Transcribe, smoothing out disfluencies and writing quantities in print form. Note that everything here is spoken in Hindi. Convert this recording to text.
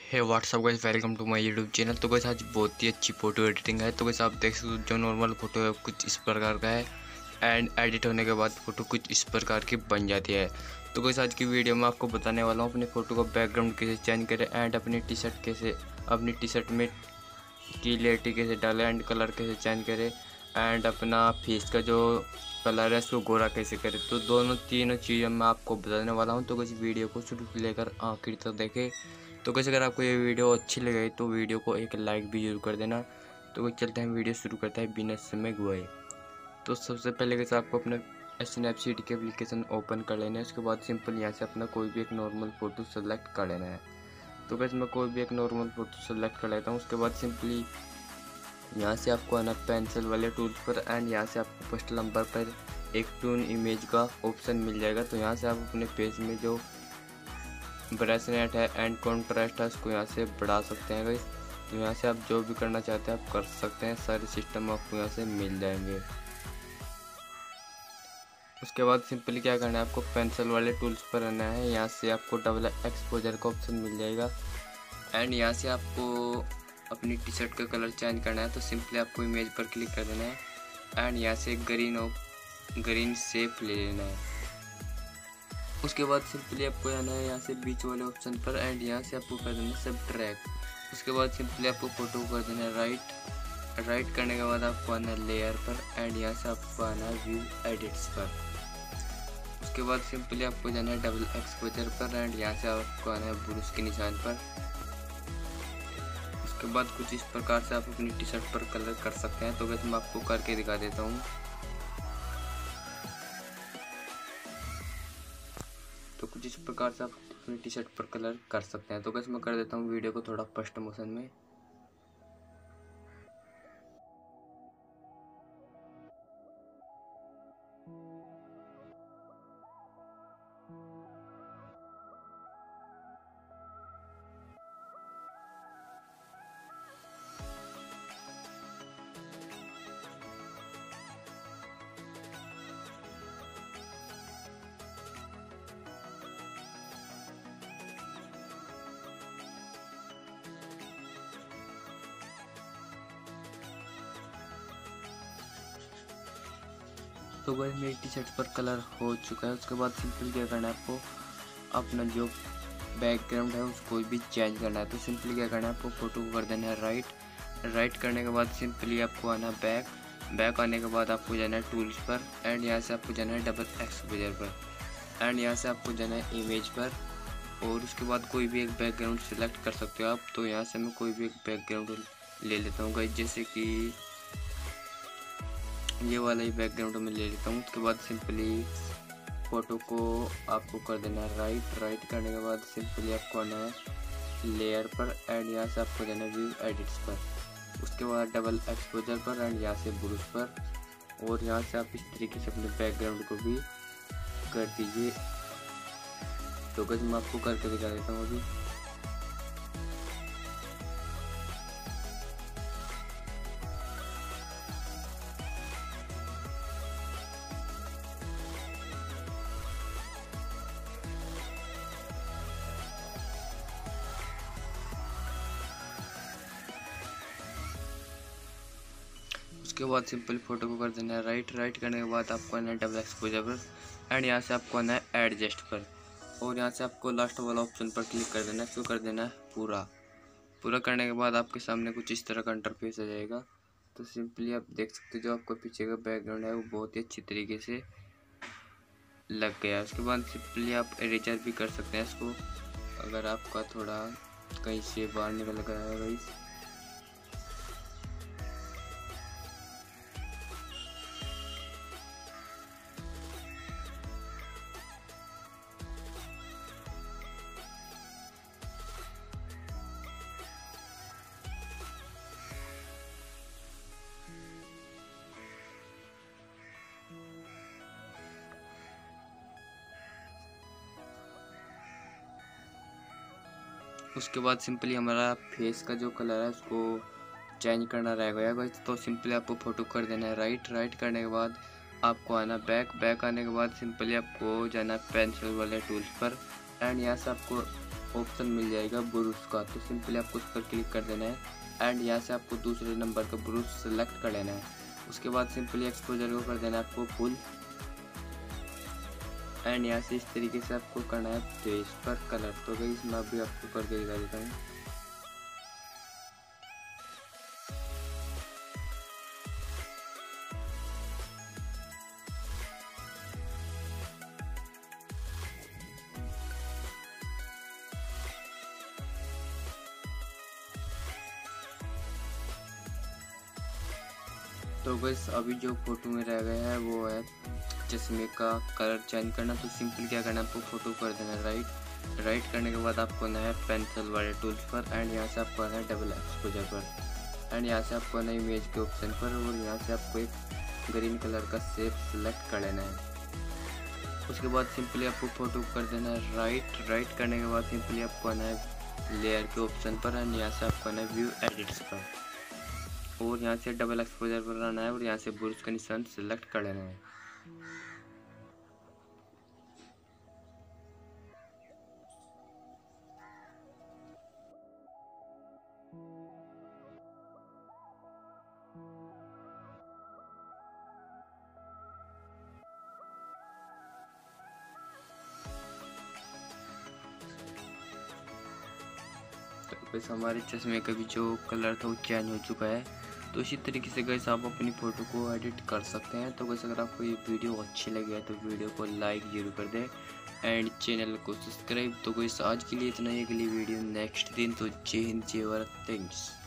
Hey what's up guys, welcome to my YouTube channel. तो गाइस आज बहुत ही अच्छी फोटो एडिटिंग है। तो गाइस आप देख सकते हो जो नॉर्मल फोटो है कुछ इस प्रकार का है एंड एडिट होने के बाद फोटो कुछ इस प्रकार की बन जाती है। तो गाइस आज की वीडियो में आपको बताने वाला हूँ अपनी फ़ोटो का बैकग्राउंड कैसे चेंज करें एंड अपनी टी शर्ट में की लेटी कैसे डालें एंड कलर कैसे चेंज करें एंड अपना फेस का जो कलर है उसको गोरा कैसे करें। तो तीनों चीज़ें मैं आपको बताने वाला हूँ। तो किसी वीडियो को शुरू से लेकर आखिर तक देखें। तो कैसे अगर आपको ये वीडियो अच्छी लगे तो वीडियो को एक लाइक भी जरूर कर देना। तो कुछ चलते हैं, वीडियो शुरू करता है बिना समय गवाए। तो सबसे पहले कैसे आपको अपना स्नैपसीड की एप्लीकेशन ओपन कर लेना है। उसके बाद सिंपल यहाँ से अपना कोई भी एक नॉर्मल फ़ोटो सेलेक्ट कर लेना है। तो कैसे मैं कोई भी एक नॉर्मल फ़ोटो सेलेक्ट कर लेता हूँ। उसके बाद सिंपली यहाँ से आपको आना पेंसिल वाले टूल्स पर एंड यहाँ से आपको फर्स्ट नंबर पर एक टून इमेज का ऑप्शन मिल जाएगा। तो यहाँ से आप अपने पेज में जो ब्राइटनेस है एंड कॉन्ट्रास्ट है उसको यहाँ से बढ़ा सकते हैं गाइस। तो यहाँ से आप जो भी करना चाहते हैं आप कर सकते हैं, सारे सिस्टम आपको यहाँ से मिल जाएंगे। उसके बाद सिंपली क्या करना है, आपको पेंसिल वाले टूल्स पर रहना है। यहाँ से आपको डबल एक्सपोजर का ऑप्शन मिल जाएगा एंड यहाँ से आपको अपनी टी शर्ट का कलर चेंज करना है। तो सिंपली आपको इमेज पर क्लिक कर देना है एंड यहाँ से ग्रीन शेप ले लेना है। उसके बाद सिंपली आपको आना है यहाँ से बीच वाले ऑप्शन पर एंड यहाँ से आपको कर देना है सब्ट्रैक्ट। उसके बाद सिंपली आपको फोटो को कर देना है राइट करने के बाद आपको आना है लेयर पर एंड यहाँ से आपको आना है व्यू एडिट्स पर। उसके बाद सिंपली आपको जाना है डबल एक्सपोजर पर एंड यहाँ से आपको आना है ब्रूस के निशान पर। उसके बाद कुछ इस प्रकार से आप अपनी टी शर्ट पर कलर कर सकते हैं। तो वैसे मैं आपको करके दिखा देता हूँ। तो कुछ इस प्रकार से आप अपनी टी शर्ट पर कलर कर सकते हैं। तो वैसे मैं कर देता हूँ वीडियो को थोड़ा फर्स्ट मोशन में। तो वह मेरी टी शर्ट पर कलर हो चुका है। उसके बाद सिंपली क्या करना है, आपको अपना जो बैकग्राउंड है उसको भी चेंज करना है। तो सिंपली क्या करना है, आपको फ़ोटो को कर देना है राइट करने के बाद सिंपली आपको आना बैक आने के बाद आपको जाना है टूल्स पर एंड यहाँ से आपको जाना है डबल एक्सपोजर पर एंड यहाँ से आपको जाना है इमेज पर। और उसके बाद कोई भी एक बैकग्राउंड सेलेक्ट कर सकते हो आप। तो यहाँ से मैं कोई भी एक बैकग्राउंड ले लेता हूँ गाइस, जैसे कि ये वाला ही बैकग्राउंड में ले लेता हूँ। उसके बाद सिंपली फ़ोटो को आपको कर देना है राइट करने के बाद सिंपली आपको आना है लेयर पर एंड यहाँ से आपको जाना है व्यू एडिट्स पर। उसके बाद डबल एक्सपोजर पर एंड यहाँ से ब्रूस पर और यहाँ से आप इस तरीके से अपने बैकग्राउंड को भी कर दीजिए। तो गाइस मैं आपको करके दिखा देता हूँ अभी। उसके बाद सिंपल फोटो को कर देना है राइट करने के बाद आपको आना है डबल एक्सपोजर पर एंड यहाँ से आपको आना है एडजस्ट पर और यहाँ से आपको लास्ट वाला ऑप्शन पर क्लिक कर देना है। इसको कर देना है पूरा करने के बाद आपके सामने कुछ इस तरह का इंटरफेस आ जाएगा। तो सिंपली आप देख सकते हो जो आपका पीछे का बैकग्राउंड है वो बहुत ही अच्छी तरीके से लग गया है। उसके बाद सिंपली आप इरेजर भी कर सकते हैं इसको, अगर आपका थोड़ा कहीं से बाहर निकल गया है गाइस। उसके बाद सिंपली हमारा फेस का जो कलर है उसको चेंज करना रह गया गाइस। तो सिंपली आपको फ़ोटो कर देना है राइट करने के बाद आपको आना बैक आने के बाद सिंपली आपको जाना है पेंसिल वाले टूल्स पर एंड यहाँ से आपको ऑप्शन मिल जाएगा ब्रूश का, तो सिंपली आपको उस पर क्लिक कर देना है एंड यहाँ से आपको दूसरे नंबर का ब्रूश सेलेक्ट कर लेना है। उसके बाद सिंपली एक्सपोजर को कर देना है आपको फुल एंड यहाँ से इस तरीके से आपको करना है फेस पर कलर। तो गाइस मैं अभी आपको करके दिखा देता हूँ। तो बस अभी जो फोटो में रह गया है वो है चश्मे का कलर चेंज करना। तो सिंपल क्या करना है, आपको फोटो कर देना है राइट करने के बाद आपको आना है पेंसिल वाले टूल्स पर एंड यहाँ से आपको आना है डबल एक्सपोजर पर एंड यहाँ से आपको आना है इमेज के ऑप्शन पर और यहाँ से आपको एक ग्रीन कलर का शेप सेलेक्ट कर लेना है। उसके बाद सिंपली आपको फोटो कर देना है राइट करने के बाद सिंपली आपको आना है लेयर के ऑप्शन पर एंड यहाँ से आपको आना है व्यू एडिट्स पर और यहाँ से डबल एक्सपोजर पर आना है और यहाँ से ब्रूश का निशान सेलेक्ट कर लेना है। तो बस हमारे चश्मे का भी जो कलर था वो चेंज हो चुका है। तो इसी तरीके से गाइस आप अपनी फ़ोटो को एडिट कर सकते हैं। तो गाइस अगर आपको ये वीडियो अच्छी लगी है तो वीडियो को लाइक जरूर कर दें एंड चैनल को सब्सक्राइब। तो गाइस आज के लिए इतना ही, अगली वीडियो नेक्स्ट दिन। तो जय हिंद जय भारत, थैंक्स।